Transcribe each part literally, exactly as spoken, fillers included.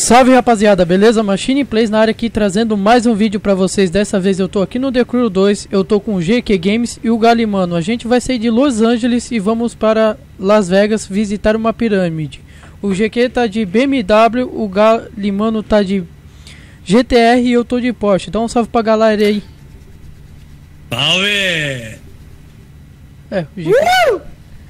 Salve rapaziada, beleza? Machine Plays na área aqui trazendo mais um vídeo pra vocês. Dessa vez eu tô aqui no The Crew dois, eu tô com o G Q Games e o Galimano. A gente vai sair de Los Angeles e vamos para Las Vegas visitar uma pirâmide. O G Q tá de B M W, o Galimano tá de G T R e eu tô de Porsche. Dá um salve pra galera aí. Salve! É, o G Q... uh!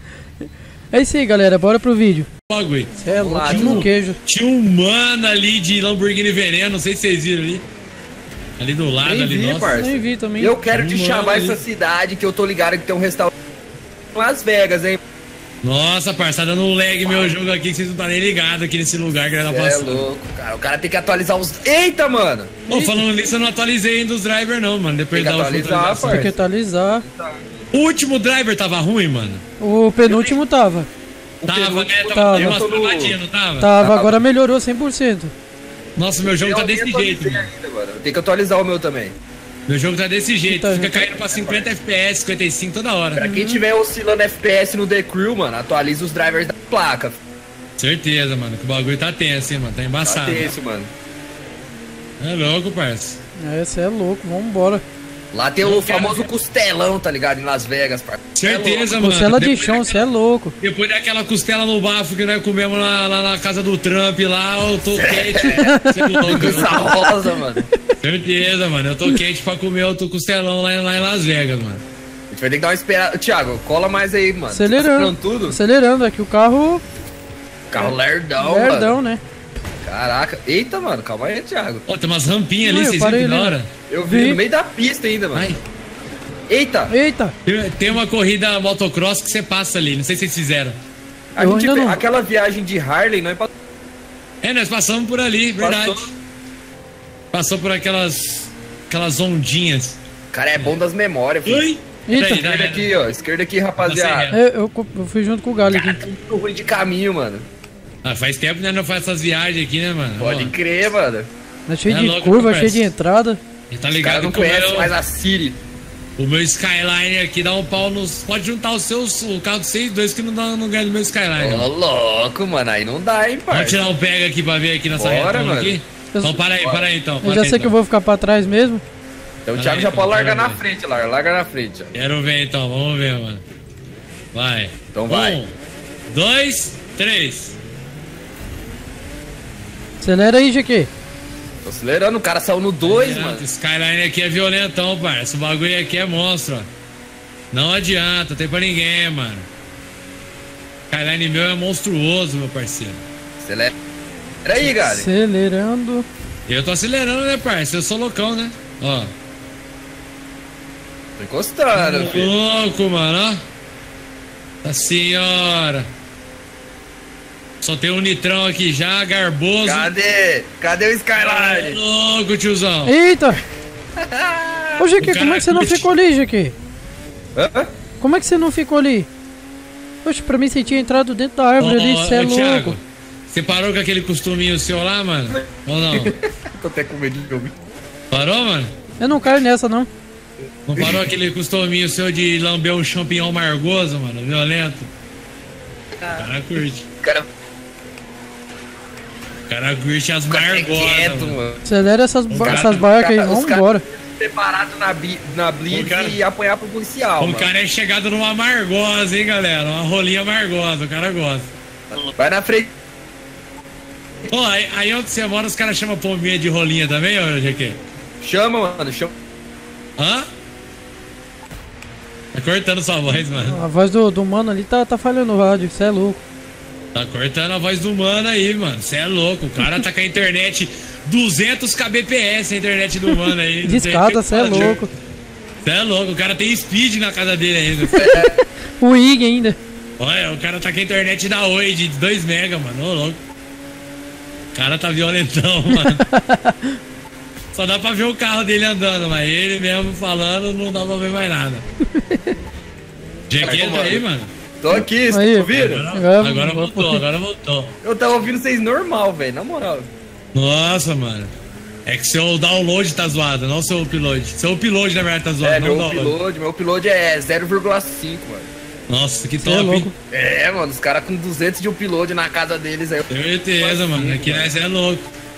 É isso aí galera, bora pro vídeo. Bagulho. É louco, tinha um queijo. Tinha um mano ali de Lamborghini Veneno, não sei se vocês viram ali. Ali do lado, Nem ali, vi, nossa. parça. Nem vi também. Eu quero Um te mano chamar ali. essa cidade que eu tô ligado que tem um restaurante em Las Vegas, hein? Nossa, parça, tá dando um lag meu jogo aqui que vocês não tá nem ligados aqui nesse lugar que ele tá É passando. louco, cara. O cara tem que atualizar os... Eita, mano! Ô, falando nisso, eu não atualizei ainda os drivers não, mano. Depois Tem que da última atualizar, atualização. Tem que atualizar. O último driver tava ruim, mano? O penúltimo tava. Tava, né? penúltimo Tava, tava. deu umas Eu tô no- travadinhas, não tava? Tava, agora melhorou cem por cento. Nossa, meu jogo Eu tá nem desse atualizei jeito, mano. ainda, mano. Tem que atualizar o meu também. Meu jogo tá desse jeito, Tá, fica tá. caindo pra cinquenta F P S, cinquenta e cinco toda hora. Pra quem tiver oscilando F P S no The Crew, mano, atualiza os drivers da placa. Certeza, mano, que o bagulho tá tenso, hein, mano, tá Tá embaçado. tenso, mano. É louco, parça. É, cê é louco, vambora. Lá tem Eu o quero famoso ver. costelão, tá ligado? Em Las Vegas, parça. Certeza, mano. Costela de Depois chão, daquela- cê é louco. Depois daquela costela no bafo que nós comemos lá, lá na casa do Trump, lá, eu tô quente. Cê é louco, Essa rosa, mano. certeza, mano. Eu tô quente pra comer outro costelão lá, lá em Las Vegas, mano. A gente vai ter que dar uma esperada. Thiago, cola mais aí, mano. Acelerando. Tá acelerando tudo? Acelerando, aqui o carro Carro lerdão, lerdão, mano. né? Caraca. Eita, mano, calma aí, Thiago. Ó, tem umas rampinhas Ui, ali, eu vocês viram parei que da ali. hora? Eu vi Vi. no meio da pista ainda, mano. Ai, Eita! Eita, tem- tem uma corrida motocross que você passa ali, não sei se vocês fizeram. A Eu gente ainda fez não. aquela viagem de Harley, nós passamos. É, nós passamos por ali, verdade. Passou. Passou por aquelas. aquelas ondinhas. O cara é bom das memórias, filho. Oi! Eita. Peraí, Esquerda né? aqui, ó. Esquerda aqui, rapaziada. é, eu, co- eu fui junto com o Galho Cara, aqui. tá muito ruim de caminho, mano. Ah, faz tempo que nós não faz essas viagens aqui, né, mano? Pode Ó, crer, mano. É cheio É de louco, curva, parece. cheio de entrada. e tá Os caras ligado não que o conhecem meu, mais a Siri. o meu Skyline aqui dá um pau nos. Pode juntar os seus. O carro de vocês dois que não, dá, não ganha do meu Skyline. Ô, louco, mano. Aí não dá, hein, Vamos pai. tirar um pega aqui pra ver aqui nessa Bora, retona mano. aqui? Eu- Então para aí, para aí então. Eu para já aí, sei que eu então. vou ficar pra trás mesmo. Então o Pera Thiago aí, já então, pode largar pera na aí. frente, larga. Larga na frente, ó. Quero ver então, vamos ver, mano. Vai. Então vai. Um, dois, três. Acelera aí, G Q. Tô acelerando, o cara saiu no dois, Adianta, mano. Skyline aqui é violentão, parça. Esse bagulho aqui é monstro, ó. Não adianta, tem pra ninguém, mano. Skyline meu é monstruoso, meu parceiro. Acelera. Pera aí, galera. Acelerando. E eu tô acelerando, né, parça? Eu sou loucão, né? Ó. Tô encostando, filho. Louco, mano, ó. Nossa senhora. Só tem um nitrão aqui já, garboso. Cadê? Cadê o É Skyline? louco, tiozão. Eita! Ô G Q, O como é que você não cara ficou ali, G Q? Hã? Como é que você não ficou ali? Poxa, pra mim você tinha entrado dentro da árvore ali, você é ô, Thiago, louco. você parou com aquele costuminho seu lá, mano? Ou não? Tô até com medo de ouvir. Parou, mano? Eu não caio nessa, não. Não parou aquele costuminho seu de lamber um champignon margoso, mano? Violento? O cara curte. O cara O cara curte as fica até margosas, quieto, mano. mano. Acelera essas, ba- cara- essas barcas aí, Os vamos caras embora. preparado na, bi- na Blitz O cara- e apanhar pro policial, O mano. cara é chegado numa margosa, hein, galera? Uma rolinha margosa, o cara gosta. Vai na frente. Pô, aí, aí onde você mora, os caras chamam pombinha de rolinha também, ô G Q? Chama, mano. Chama. Hã? Tá cortando sua voz, mano. A voz do, do mano ali tá, tá falhando no rádio, você é louco. Tá cortando a voz do mano aí, mano. Você é louco. O cara tá com a internet duzentos kbps, a internet do mano aí. Discada, você é louco. Você é louco. O cara tem speed na casa dele ainda. O I G ainda. Olha, o cara tá com a internet da Oi de dois mega, mano. Ô, louco. O cara tá violentão, mano. Só dá pra ver o carro dele andando, mas ele mesmo falando não dá pra ver mais nada. G Q tá aí, mano? Tô aqui, vocês Aí. estão ouvindo? Agora, agora voltou, agora voltou. Eu tava ouvindo vocês normal, velho. Na moral. Nossa, mano. É que seu download tá zoado, não seu upload. Seu upload, na verdade, tá zoado, É, não meu o download. upload, meu upload é zero vírgula cinco, mano. Nossa, que Você é top, louco. hein? É, mano, os caras com duzentos de upload na casa deles aí. Certeza, mano. Aqui nós é louco.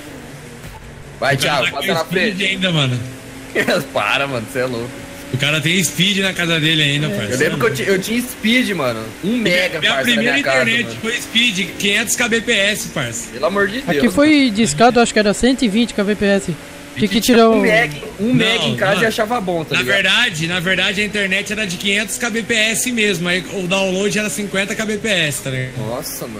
Vai, O cara Thiago, tá passa com na speed frente. ainda, mano. Para, mano, você é louco. O cara tem speed na casa dele ainda, parceiro. Eu lembro que eu, ti- eu tinha speed, mano. Um mega, Minha parça, na primeira minha casa, internet mano. foi speed, quinhentos kbps, parça. Pelo amor de Deus. Aqui foi discado, acho que era cento e vinte kbps. Tinha que Tinha tirar um o... mega, um mega em casa mano, e achava bom, tá Na ligado? verdade, na verdade a internet era de quinhentos kbps mesmo, aí o download era cinquenta kbps, tá ligado? Nossa, mano.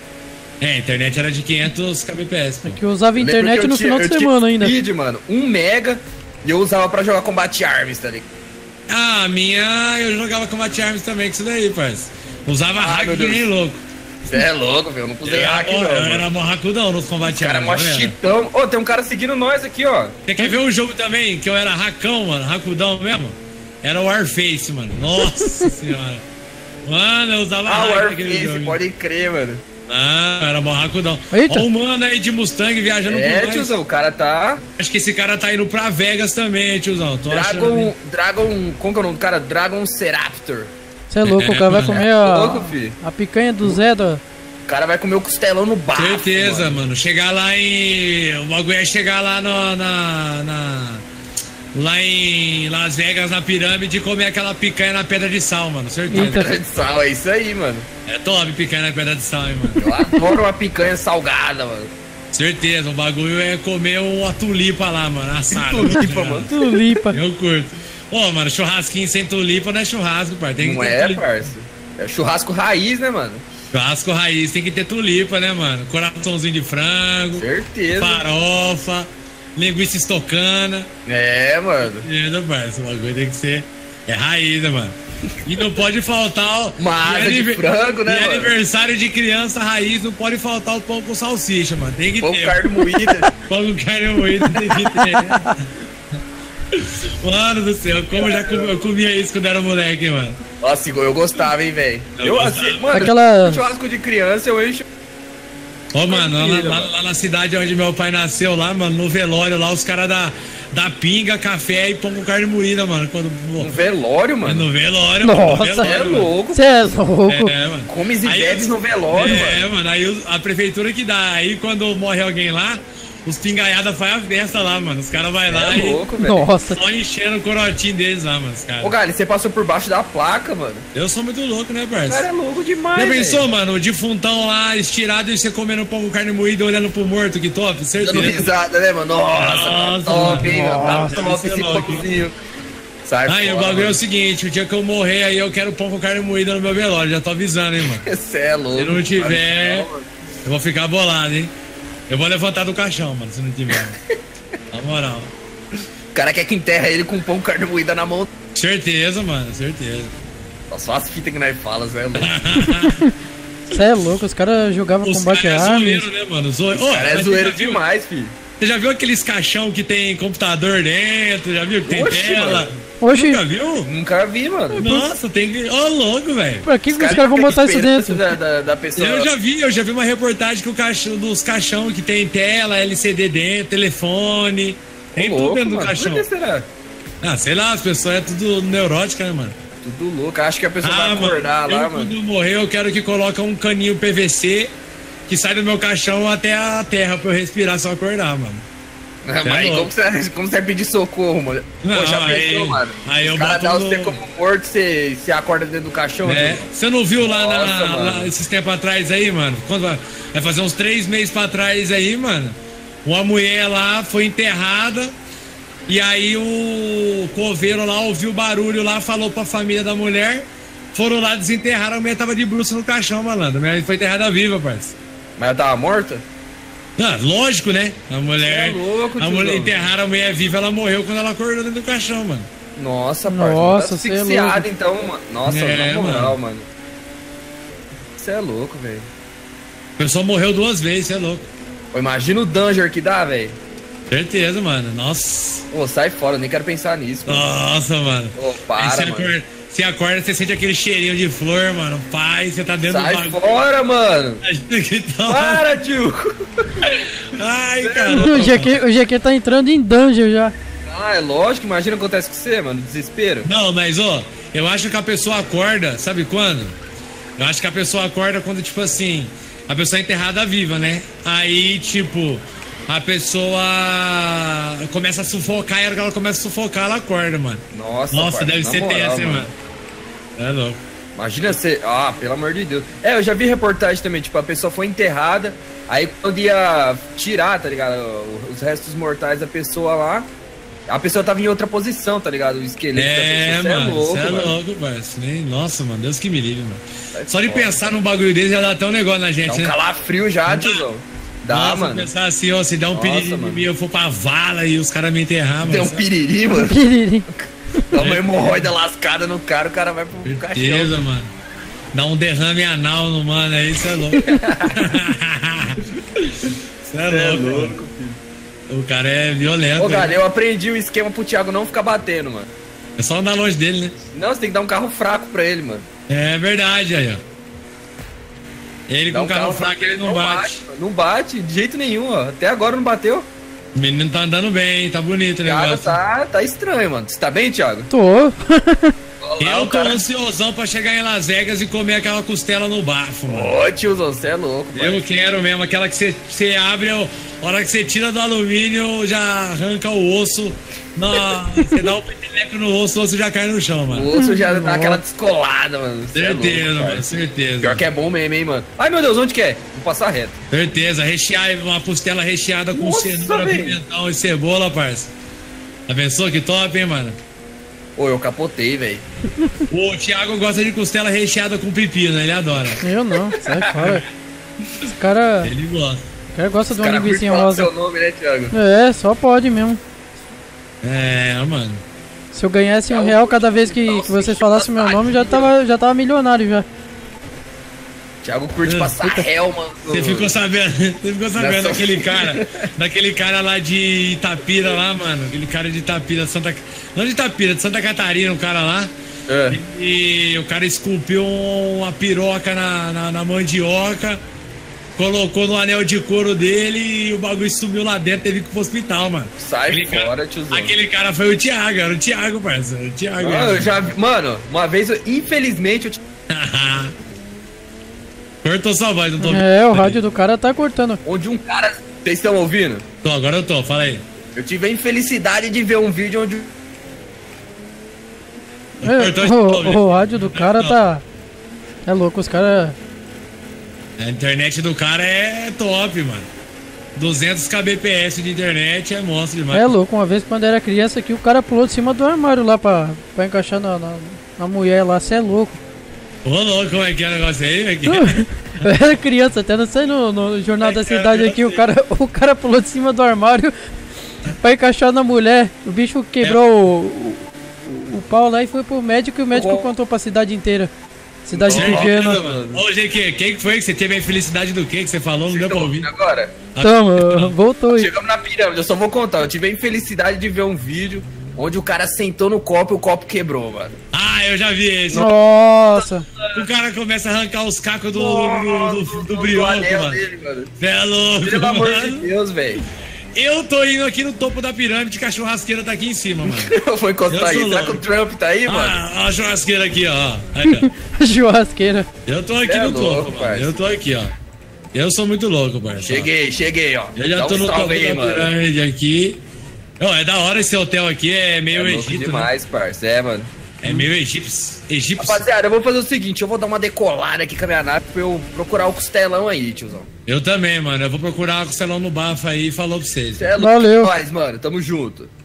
É, a internet era de quinhentos kbps, pô. Que eu usava Eu lembro internet que eu no tinha- final de eu tinha semana ainda. Speed, mano, um mega e eu usava pra jogar Combat Arms, tá ligado? Ah, a minha eu jogava Combat Arms também com isso daí, parça. Usava Ah, hack meu que Deus. nem louco. Você é louco, velho. Eu não usei Eu, hack, eu, não. eu mano. era mó racudão nos Combat O cara é Arms. mó não era? chitão. Ô, tem um cara seguindo nós aqui, ó. Você quer ver um jogo também que eu era racão, mano? Racudão mesmo? Era o Warface, mano. Nossa senhora. Mano, eu usava Ah, hack o naquele Warface, jogo. pode crer, mano. Ah, era mó racudão. Eita. Ó o mano aí de Mustang viajando É, por nós. tiozão, o cara tá. Acho que esse cara tá indo pra Vegas também, tiozão. Tô achando. Dragon. Dragon. Como que é o nome do cara? Dragon Ceraptor. Você é louco, o cara vai comer É louco, a, fi. a picanha do Zé da... O cara vai comer o costelão no bafo. Certeza, mano. mano. Chegar lá em. O bagulho é chegar lá no, na, na. Lá em Las Vegas, na pirâmide, e comer aquela picanha na pedra de sal, mano. Certeza. Eita. Pedra de sal, é isso aí, mano. É top picanha na pedra de sal, hein, mano. Eu adoro uma picanha salgada, mano. Certeza, o bagulho é comer uma tulipa lá, mano. Assada. Tulipa, mano. Tulipa. Eu curto. Ô, mano, churrasquinho sem tulipa não é churrasco, pai. Tem que Não ter é, tulipa. parça. É churrasco raiz, né, mano? Churrasco raiz tem que ter tulipa, né, mano? Coraçãozinho de frango, Certeza. farofa, linguiça estocana. É, mano. Entendeu, parça? O bagulho tem que ser. É raiz, né, mano? E não pode faltar o. Uma e asa de anive- frango, né, e mano? aniversário de criança raiz, não pode faltar o pão com salsicha, mano. Tem que Pão ter. carne moída. Pão com carne moída tem que ter. Mano do céu, como eu já comi, eu comia isso quando era moleque, mano. Nossa, igual eu gostava, hein, velho. Eu Eu, gostava. assim, mano, Aquela- churrasco de criança eu encho. Ô, mano, lá, Tranquilo, lá- mano. lá na cidade onde meu pai nasceu, lá, mano, no velório, lá os caras da, da pinga, café e pão com carne moída, mano. Quando, pô, Um velório, mano. no velório, Nossa. mano. no É velório, mano. louco. Você é louco. É, mano. Comes e Aí bebes os- no velório, é, mano. mano. Aí os- a prefeitura que dá. Aí quando morre alguém lá, os pingaiada faz a festa lá, mano. Os caras vão lá É e louco, velho. Nossa. só enchendo o corotinho deles lá, mano. Os caras. Ô, Gali, você passou por baixo da placa, mano. Eu sou muito louco, né, O cara parça? é louco demais, Já pensou, velho. mano, o defuntão lá estirado e você comendo pão com carne moída olhando pro morto, que top, Dando certeza. risada, né, mano? Nossa, Nossa, tá top, hein, mano. mano. Tá Nossa, top isso é esse louco. pãozinho. Sai Aí o fora, bagulho é o mano. seguinte, o dia que eu morrer aí eu quero pão com carne moída no meu velório, já tô avisando, hein, mano. Você é louco. Se não tiver, Não, mano. eu vou ficar bolado, hein. Eu vou levantar do caixão, mano, se não tiver. Na moral. O cara quer que enterra ele com pão com carne moída na mão. Certeza, mano, certeza. Nossa, só as fitas que nós falamos, é louco. Você é louco, os caras jogavam Os combate caras é armas. zoeiro, né, mano? Zoe... Ô, O cara é mas zoeiro você já viu- demais, filho. Você já viu aqueles caixão que tem computador dentro? Já viu que tem Oxi, tela? mano. Oxi, Nunca viu? Nunca vi, mano. Nossa, tem que. Ô, louco, velho. pra que, que os Cara, caras vão fica botar isso esperando dentro? Da, da, da pessoa. Eu já vi, eu já vi uma reportagem que o caixão, dos caixão que tem tela, L C D dentro, telefone. Tem Ô, tudo louco, dentro do mano. caixão. Por que será? Ah, sei lá, as pessoas é tudo neurótica, né, mano? Tudo louco. Acho que a pessoa Ah, vai acordar mano, lá, eu, mano. quando eu morrer, eu quero que coloque um caninho P V C que sai do meu caixão até a terra pra eu respirar só acordar, mano. Mas é aí, louco. como você, como você vai pedir socorro, mano? Não, Poxa, aí- pensou, mano? aí eu Os caras boto dão no- você como morto, você, você acorda dentro do caixão. É, né? você não viu lá, na- Nossa, lá mano. esses tempos atrás aí, mano? Quando vai, vai fazer uns três meses pra trás aí, mano. Uma mulher lá foi enterrada. E aí o coveiro lá ouviu o barulho lá, falou pra família da mulher. Foram lá desenterrar, a mulher tava de bruxa no caixão, malandro. A mulher foi enterrada viva, parça. Mas ela tava morta? Ah, lógico, né? A mulher. Cê é louco, a tiozão. mulher enterraram a mulher viva, ela morreu quando ela acordou dentro do caixão, mano. Nossa, parça. Nossa, tá cê é asfixiado, louco. então, mano. Nossa, É, na moral, mano. Você é louco, velho. A pessoa morreu duas vezes, você é louco. Pô, imagina o danger que dá, velho. Certeza, mano. Nossa. Pô, sai fora, eu nem quero pensar nisso, mano. Nossa, mano. Pô, Aí para, você mano. acorda, você acorda, você sente aquele cheirinho de flor, mano. Pai, você tá dentro Sai do bagulho. fora, mano. Imagina que tá- Para, tio. Ai, O caramba. G Q, o G Q tá entrando em dungeon já. Ah, é lógico, imagina o que acontece com você, mano. Desespero. Não, mas, ó, eu acho que a pessoa acorda, sabe quando? Eu acho que a pessoa acorda quando, tipo assim, a pessoa é enterrada viva, né? Aí, tipo, a pessoa começa a sufocar, e a hora que ela começa a sufocar, ela acorda, mano. Nossa, Nossa, parça, deve na ser moral, tenso, hein, mano. É louco. Imagina você... Ah, pelo amor de Deus. É, eu já vi reportagem também, tipo, a pessoa foi enterrada, aí quando ia tirar, tá ligado, os restos mortais da pessoa lá, a pessoa tava em outra posição, tá ligado, o esqueleto É, da pessoa. mano, você é mano. louco, parceiro. Nem- Nossa, mano, Deus que me livre, mano. Sai Só de fora. pensar num bagulho desse já dá até um negócio na gente, Dá um né? calafrio já, tiozão. Dá, Nossa, mano. pensar assim, ó, se der um Nossa, piriri em mano. mim, eu for pra vala e os caras me enterrar, mano. Tem um sabe? piriri, mano. Piriri. Dá uma hemorroida lascada no cara, o cara vai pro caixão. Certeza, mano. Dá um derrame anal no mano aí, isso é louco. Isso é É louco, louco, mano. O cara é violento. Ô, né? cara, eu aprendi o esquema pro Thiago não ficar batendo, mano. É só andar longe dele, né? Não, você tem que dar um carro fraco pra ele, mano. É verdade, aí, ó. Ele Dá com um o carro fraco, ele não bate. mano. Não bate, de jeito nenhum, ó. Até agora não bateu. O menino tá andando bem, hein? Tá bonito o Cara, negócio. tá, tá estranho, mano. Você tá bem, Thiago? Tô. Olha lá, Eu o tô cara... ansiosão pra chegar em Las Vegas e comer aquela costela no bafo, mano. Ô, tiozão, você é louco, mano. Eu quero mesmo, aquela que você, você abre, a hora que você tira do alumínio, já arranca o osso. Na, você dá um peteleco no osso, o osso já cai no chão, O mano. osso já dá aquela descolada, mano. Cê é louco, Certeza, cara. mano, certeza. Pior que é bom mesmo, hein, mano. Ai, meu Deus, onde que é? Vou passar reto. Certeza, rechear uma costela recheada com Nossa, cenoura, velho. pimentão e cebola, parça. Já pensou que top, hein, mano? Ô, eu capotei, velho. O Thiago gosta de costela recheada com pepino, ele adora. Eu não, sai fora. Os cara, Ele gosta. o cara gosta de uma Cara, linguiça curte falar rosa. seu nome, né, Thiago? É, só pode mesmo. É, mano. Se eu ganhasse um real cada vez que, que vocês falassem meu nome, já tava, já tava milionário já. Thiago curte É, passar réu, mano. Você ficou sabendo, você ficou sabendo Nessa- daquele cara, daquele cara lá de Itapira lá, mano. Aquele cara de Itapira, Santa, não de Itapira, de Santa Catarina, um cara lá. É. E o cara esculpiu uma piroca na, na, na mandioca, colocou no anel de couro dele e o bagulho sumiu lá dentro, teve que ir pro hospital, mano. Sai Aquele fora, cara, tiozão. aquele cara foi o Thiago, era o Thiago, parceiro. O Thiago. Mano, eu já vi- Mano, uma vez, eu, infelizmente, eu... t- Cortou sua voz, não tô É, o rádio do cara tá cortando. onde um cara... Vocês estão ouvindo? Tô, agora eu tô, fala aí. Eu tive a infelicidade de ver um vídeo onde... É, Cortou de novo, o, o rádio do cara tá. É louco, os caras. A internet do cara é top, mano. duzentos kbps de internet é monstro demais. É louco, uma vez quando era criança aqui, o cara pulou de cima do armário lá pra, pra encaixar na, na, na mulher lá, cê é louco. Ô, louco, como é que é o negócio aí, velho? Eu era criança, até não sei no, no Jornal da Cidade aqui, o cara, o cara pulou de cima do armário pra encaixar na mulher. O bicho quebrou o, o, o pau lá e foi pro médico e o médico Bom. contou pra cidade inteira. Cidade Certeza, pequena. mano. Ô, G Q, quem que foi que você teve a infelicidade do que que você falou? Não deu pra ouvir. Agora, Tamo, voltou aí. chegamos na pirâmide, eu só vou contar. Eu tive a infelicidade de ver um vídeo onde o cara sentou no copo e o copo quebrou, mano. Ah, eu já vi esse. Nossa. O cara começa a arrancar os cacos do, do, do, do brioco, anel mano. dele, mano. Cê é louco, Pelo amor de mano. Deus, velho. Eu tô indo aqui no topo da pirâmide que a churrasqueira tá aqui em cima, mano. Eu vou encostar Eu aí. sou Será que o louco. Trump tá aí, mano? Ah, a churrasqueira aqui, ó. Aí, ó. Churrasqueira. Eu tô aqui Cê é no louco, topo, mano. parça. Eu tô aqui, ó. Eu sou muito louco, parça. Cheguei, cheguei, ó. Eu já Dá tô um no topo salve aí, da mano. pirâmide aqui. Ó, é da hora esse hotel aqui, é meio É louco Egito, né? demais, parça. É, mano. É meio egípcio. Egípcio. Rapaziada, eu vou fazer o seguinte, eu vou dar uma decolada aqui com a minha nave pra eu procurar o costelão aí, tiozão. Eu também, mano. Eu vou procurar o costelão no bafo aí e falou pra vocês. Cê é louco Valeu. demais, mano. Tamo junto.